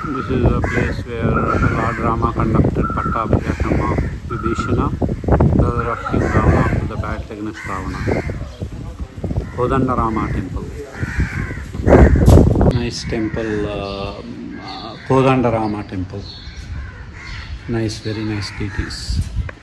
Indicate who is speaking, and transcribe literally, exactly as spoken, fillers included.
Speaker 1: This is a place where Lord Rama conducted Pattabhishekam of Vibhishana, brother of King Rama, after the battle against Ravana. Kodandarama temple. Nice temple, uh, uh, Kodandarama temple. Nice, very nice deities.